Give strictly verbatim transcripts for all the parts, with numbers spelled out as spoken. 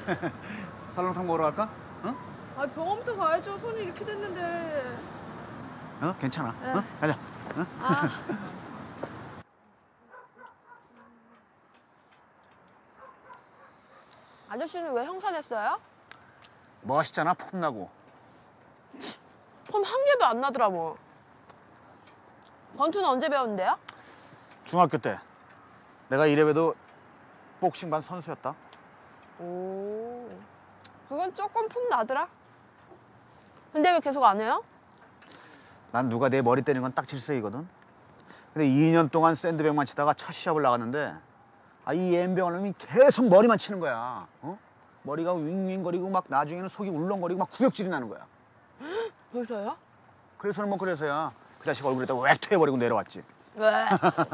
설렁탕 먹으러 갈까? 어? 아 병원부터 가야죠. 손이 이렇게 됐는데. 어? 괜찮아. 네. 어? 가자. 어? 아. 아저씨는 왜 형사 됐어요? 멋있잖아, 폼나고. 폼 한 개도 안 나더라 뭐. 권투는 언제 배웠는데요? 중학교 때 내가 이래봬도 복싱반 선수였다. 오, 그건 조금 폼 나더라. 근데 왜 계속 안 해요? 난 누가 내 머리 때리는 건 딱 질색이거든. 근데 이 년 동안 샌드백만 치다가 첫 시합을 나갔는데 아, 이 엠병원 놈이 계속 머리만 치는 거야. 어? 머리가 윙윙거리고 막 나중에는 속이 울렁거리고 막 구역질이 나는 거야. 벌써요? 그래서는 뭐 그래서야 그 자식 얼굴에다 웩 토해버리고 내려왔지. 왜?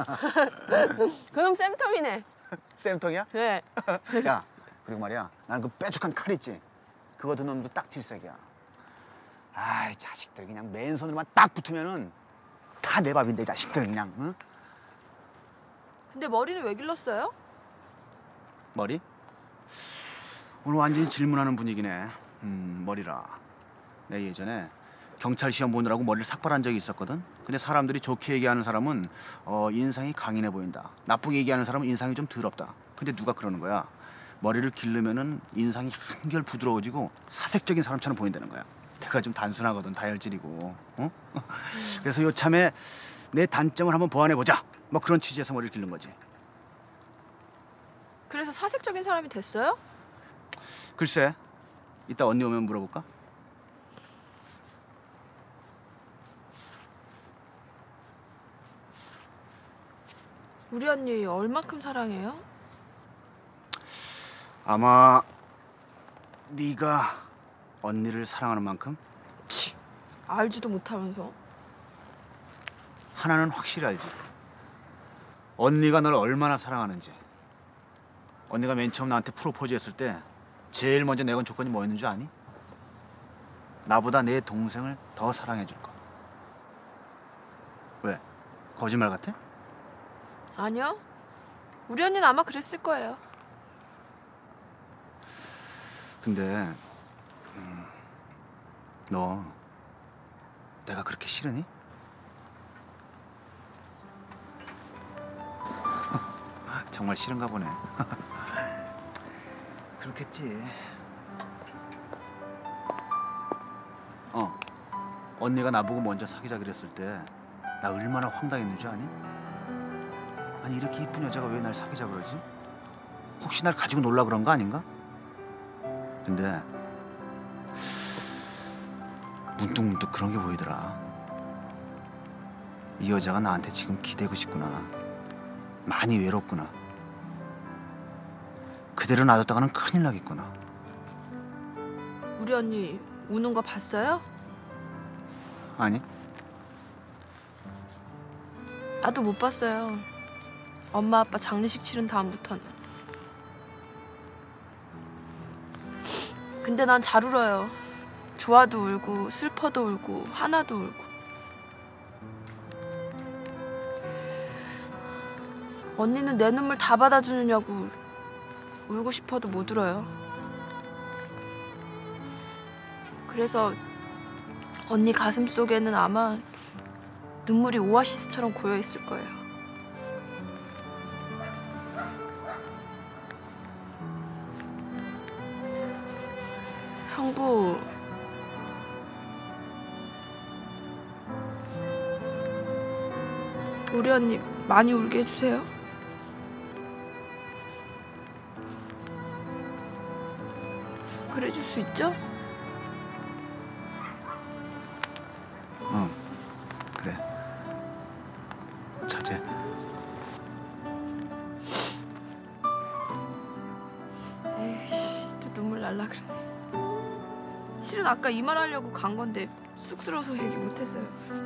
그놈 쌤텀이네. 쌤통이야? 네. 야, 그리고 말이야, 나는 그 빼죽한 칼 있지? 그거 든 놈도 딱 질색이야. 아이, 자식들 그냥 맨손으로만 딱 붙으면은 다 내 밥인데, 자식들 그냥. 응? 근데 머리는 왜 길렀어요? 머리? 오늘 완전히 질문하는 분위기네. 음, 머리라. 내 예전에 경찰 시험 보느라고 머리를 삭발한 적이 있었거든. 근데 사람들이 좋게 얘기하는 사람은 어, 인상이 강인해 보인다. 나쁘게 얘기하는 사람은 인상이 좀 더럽다. 근데 누가 그러는 거야? 머리를 기르면은 인상이 한결 부드러워지고 사색적인 사람처럼 보인다는 거야. 내가 좀 단순하거든, 다혈질이고. 어? 그래서 요참에 내 단점을 한번 보완해 보자. 뭐 그런 취지에서 머리를 기른 거지. 그래서 사색적인 사람이 됐어요? 글쎄, 이따 언니 오면 물어볼까? 우리 언니 얼마큼 사랑해요? 아마 네가 언니를 사랑하는 만큼? 치, 알지도 못하면서. 하나는 확실히 알지. 언니가 널 얼마나 사랑하는지. 언니가 맨 처음 나한테 프로포즈 했을 때 제일 먼저 내건 조건이 뭐였는 줄 아니? 나보다 내 동생을 더 사랑해 줄 거. 왜? 거짓말 같아? 아니요. 우리 언니는 아마 그랬을 거예요. 근데 음, 너 내가 그렇게 싫으니? 정말 싫은가 보네. 그렇겠지. 어, 언니가 나보고 먼저 사귀자 그랬을 때 나 얼마나 황당했는 줄 아니? 아니 이렇게 이쁜 여자가 왜 날 사귀자 그러지? 혹시 날 가지고 놀라 그런 거 아닌가? 근데 문득문득 그런 게 보이더라. 이 여자가 나한테 지금 기대고 싶구나. 많이 외롭구나. 그대로 놔뒀다가는 큰일 나겠구나. 우리 언니 우는 거 봤어요? 아니? 나도 못 봤어요. 엄마 아빠 장례식 치른 다음부터는. 근데 난 잘 울어요. 좋아도 울고 슬퍼도 울고 화나도 울고. 언니는 내 눈물 다 받아주느냐고 울고 싶어도 못 울어요. 그래서 언니 가슴 속에는 아마 눈물이 오아시스처럼 고여 있을 거예요. 형부, 우리 언니 많이 울게 해주세요. 그래줄 수 있죠? 응, 그래. 처제. 에이씨, 또 눈물 날라 그러네. 실은 아까 이 말 하려고 간 건데 쑥스러워서 얘기 못했어요.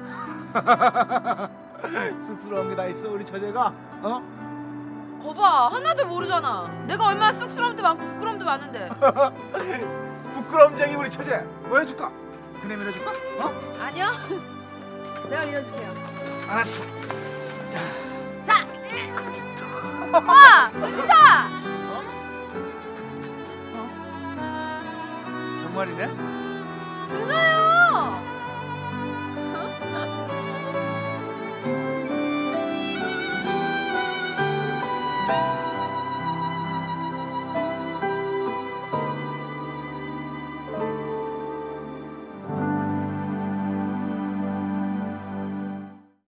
쑥스러운 게 다 있어 우리 처제가? 어? 거봐, 하나도 모르잖아. 내가 얼마나 쑥스러움도 많고 부끄러움도 많은데. 부끄러움쟁이 우리 처제. 뭐 해줄까? 그네 밀어줄까? 어? 아니요. 내가 밀어줄게요. 알았어. 자, 와, 멋지다. 오랜만이네. 누나야.